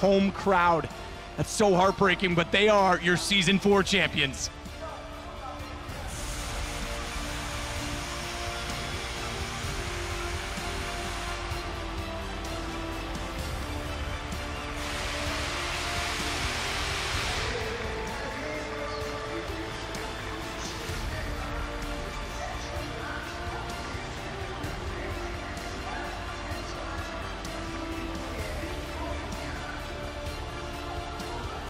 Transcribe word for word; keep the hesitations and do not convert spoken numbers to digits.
home crowd. That's so heartbreaking, but they are your season four champions.